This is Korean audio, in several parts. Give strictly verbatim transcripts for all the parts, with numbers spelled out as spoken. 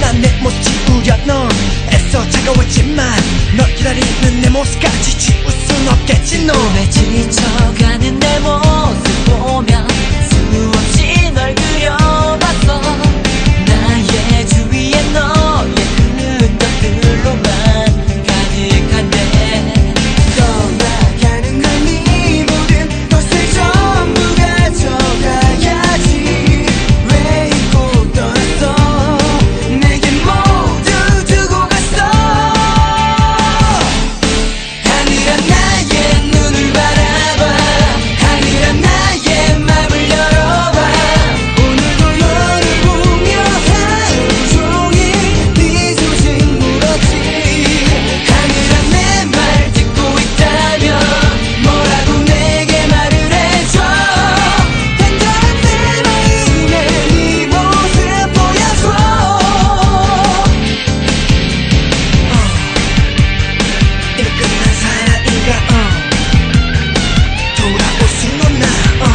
난 내 모습 지우려 넌 애써 차가웠지만 널 기다리는 내 모습까지 지울 순 없겠지 너. 꿈에 지쳐가는 내 모습 보면 수없이 널 그려봤어. 나의 주위에 너의 흔적들로만 가득한데 떠나가는 날 네 모든 것을 전부 가져가야지. 왜 잊고 떠났어 내게 모두 두고 갔어. 하늘아 나의 눈을 바라봐. 하늘아 나의 맘을 열어봐. 오늘도 너를 보며 하루 종일 네 소식 물었지. 하늘아 내 말 듣고 있다면 뭐라고 내게 말을 해줘. 단단한 내 마음에 네 모습 보여줘. 이거 끝난 사랑인가. 어. 돌아올 순 없나. 어.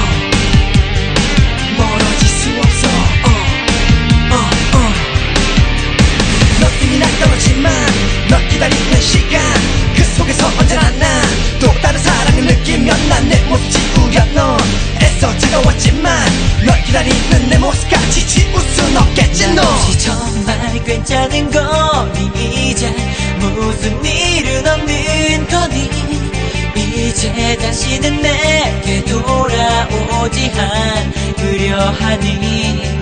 멀어질 수 없어. 어. 어. 어. 너 이미 날 떠났지만 널 기다리는 시간 그 속에서 언제나 난 또 다른 사랑을 느끼면 난 내 모습 지우려 넌 애써 차가웠지만 널 기다리는 내 모습까지 지울 순 없겠지 너. 혹시 정말 괜찮은 거니. 이제 무슨 일은 없는 거니. 이제 다시는 내게 돌아오지 않으려 하니.